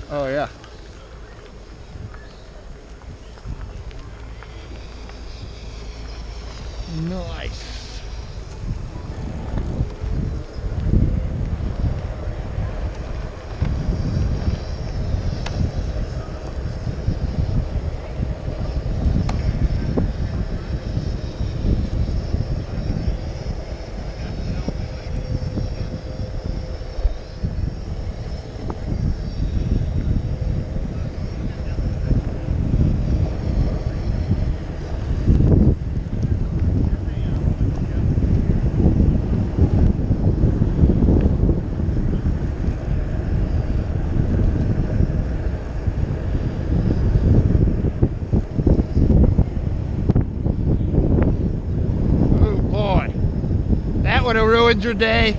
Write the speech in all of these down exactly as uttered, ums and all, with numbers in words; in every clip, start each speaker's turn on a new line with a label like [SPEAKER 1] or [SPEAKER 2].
[SPEAKER 1] Oh yeah. Nice. That would have ruined your day.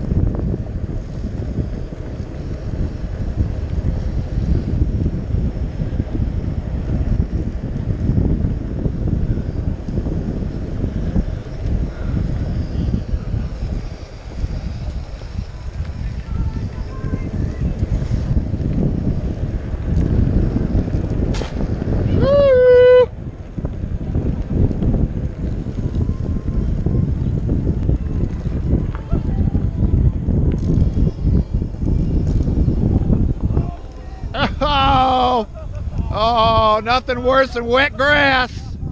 [SPEAKER 1] Oh, oh, nothing worse than wet grass.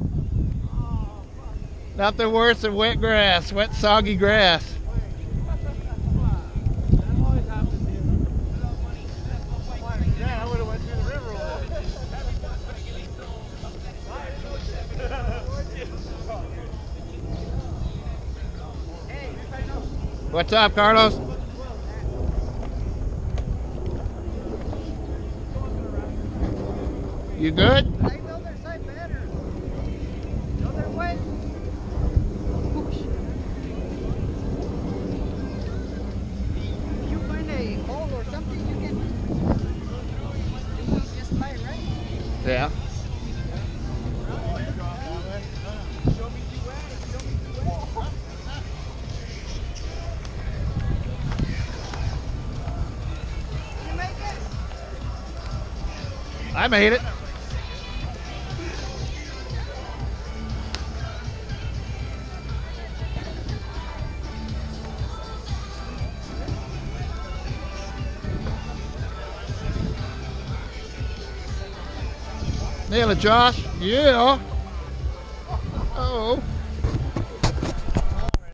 [SPEAKER 1] Nothing worse than wet grass, wet soggy grass. What's up, Carlos? You good?
[SPEAKER 2] I know their side better. No, they're wet. If you find a hole or something, you can, you can just lie right.
[SPEAKER 1] Yeah.
[SPEAKER 2] You make it?
[SPEAKER 1] I made it. Nail it, Josh. Yeah. Uh oh.